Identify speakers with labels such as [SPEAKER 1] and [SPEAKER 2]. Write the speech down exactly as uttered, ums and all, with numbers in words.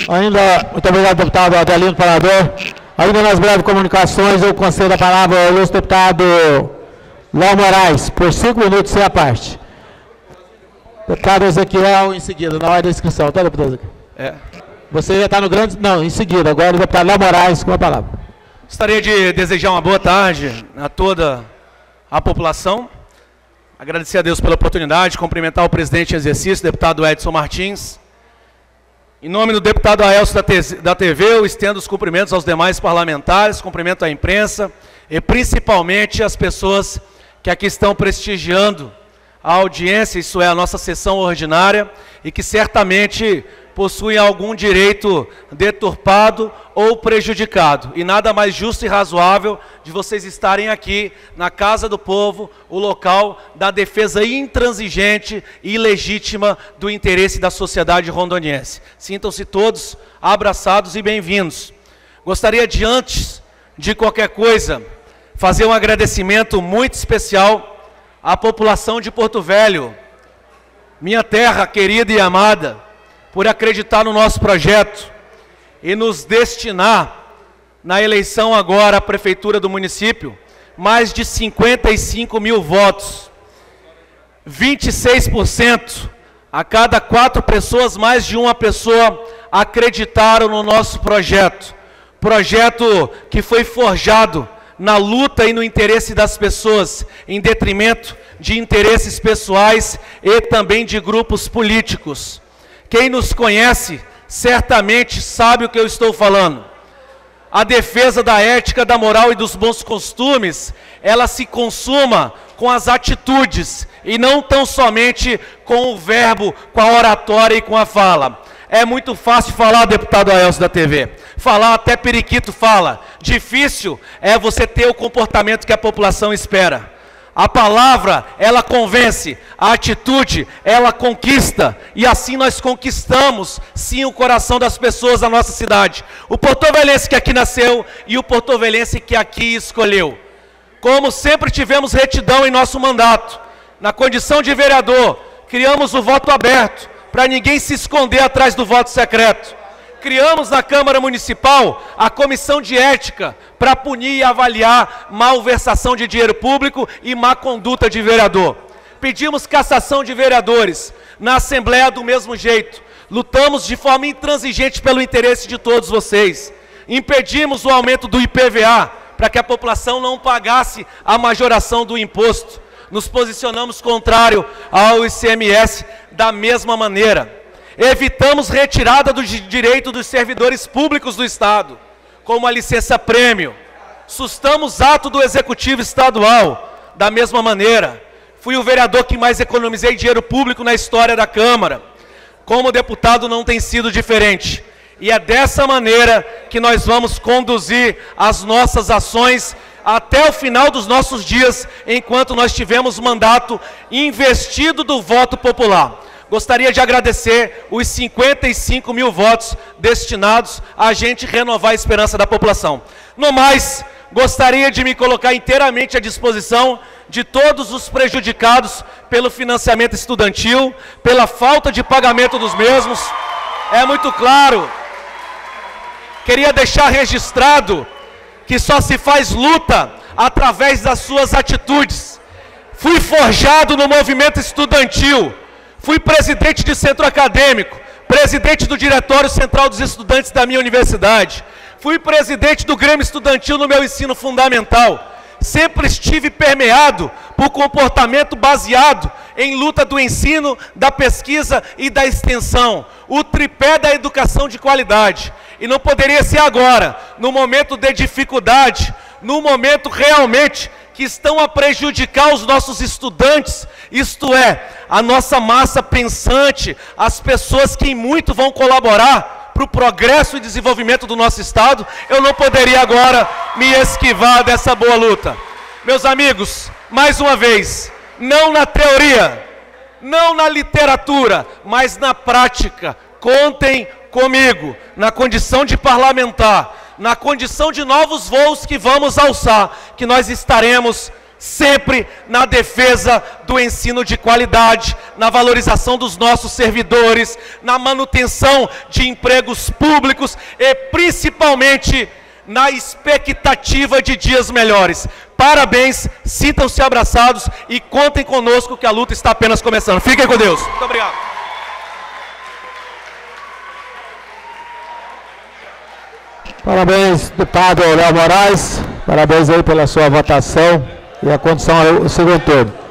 [SPEAKER 1] Ainda, muito obrigado, deputado Adelino Parador. Ainda nas breves comunicações, eu concedo a palavra ao ilustre deputado Léo Moraes, por cinco minutos, sem a parte. Deputado Ezequiel, em seguida, na hora da inscrição, tá, deputado Ezequiel?
[SPEAKER 2] É.
[SPEAKER 1] Você já está no grande... Não, em seguida, agora o deputado Léo Moraes, com a palavra.
[SPEAKER 2] Gostaria de desejar uma boa tarde a toda a população. Agradecer a Deus pela oportunidade, cumprimentar o presidente em exercício, deputado Edson Martins. Em nome do deputado Aelcio da T V, eu estendo os cumprimentos aos demais parlamentares, cumprimento a imprensa e principalmente as pessoas que aqui estão prestigiando a audiência, isso é, a nossa sessão ordinária, e que certamente possuem algum direito deturpado ou prejudicado. E nada mais justo e razoável de vocês estarem aqui na Casa do Povo, o local da defesa intransigente e legítima do interesse da sociedade rondoniense. Sintam-se todos abraçados e bem-vindos. Gostaria de, antes de qualquer coisa, fazer um agradecimento muito especial à população de Porto Velho, minha terra querida e amada, por acreditar no nosso projeto e nos destinar, na eleição agora à prefeitura do município, mais de cinquenta e cinco mil votos. vinte e seis por cento, a cada quatro pessoas, mais de uma pessoa acreditaram no nosso projeto. Projeto que foi forjado na luta e no interesse das pessoas, em detrimento de interesses pessoais e também de grupos políticos. Quem nos conhece certamente sabe o que eu estou falando. A defesa da ética, da moral e dos bons costumes, ela se consuma com as atitudes e não tão somente com o verbo, com a oratória e com a fala. É muito fácil falar, deputado Aelcio da T V. Falar, até periquito fala. Difícil é você ter o comportamento que a população espera. A palavra, ela convence, a atitude, ela conquista, e assim nós conquistamos, sim, o coração das pessoas da nossa cidade. O porto-velhense que aqui nasceu e o porto-velhense que aqui escolheu. Como sempre tivemos retidão em nosso mandato, na condição de vereador, criamos o voto aberto, para ninguém se esconder atrás do voto secreto. Criamos na Câmara Municipal a Comissão de Ética para punir e avaliar malversação de dinheiro público e má conduta de vereador. Pedimos cassação de vereadores na Assembleia do mesmo jeito. Lutamos de forma intransigente pelo interesse de todos vocês. Impedimos o aumento do I P V A para que a população não pagasse a majoração do imposto. Nos posicionamos contrário ao I C M S da mesma maneira. Evitamos retirada do direito dos servidores públicos do Estado, como a licença-prêmio. Sustamos ato do Executivo Estadual, da mesma maneira. Fui o vereador que mais economizei dinheiro público na história da Câmara. Como deputado não tem sido diferente. E é dessa maneira que nós vamos conduzir as nossas ações até o final dos nossos dias, enquanto nós tivermos mandato investido do voto popular. Gostaria de agradecer os cinquenta e cinco mil votos destinados a gente renovar a esperança da população. No mais, gostaria de me colocar inteiramente à disposição de todos os prejudicados pelo financiamento estudantil, pela falta de pagamento dos mesmos. É muito claro. Queria deixar registrado que só se faz luta através das suas atitudes. Fui forjado no movimento estudantil. Fui presidente de centro acadêmico, presidente do Diretório Central dos Estudantes da minha universidade. Fui presidente do Grêmio Estudantil no meu ensino fundamental. Sempre estive permeado por comportamento baseado em luta do ensino, da pesquisa e da extensão. O tripé da educação de qualidade. E não poderia ser agora, no momento de dificuldade, no momento realmente que estão a prejudicar os nossos estudantes, isto é, a nossa massa pensante, as pessoas que em muito vão colaborar para o progresso e desenvolvimento do nosso Estado, eu não poderia agora me esquivar dessa boa luta. Meus amigos, mais uma vez, não na teoria, não na literatura, mas na prática, contem comigo, na condição de parlamentar, na condição de novos voos que vamos alçar, que nós estaremos sempre na defesa do ensino de qualidade, na valorização dos nossos servidores, na manutenção de empregos públicos e principalmente na expectativa de dias melhores. Parabéns, sintam-se abraçados e contem conosco que a luta está apenas começando. Fiquem com Deus. Muito obrigado.
[SPEAKER 1] Parabéns, deputado Léo Moraes. Parabéns aí pela sua votação e a condução ao segundo turno.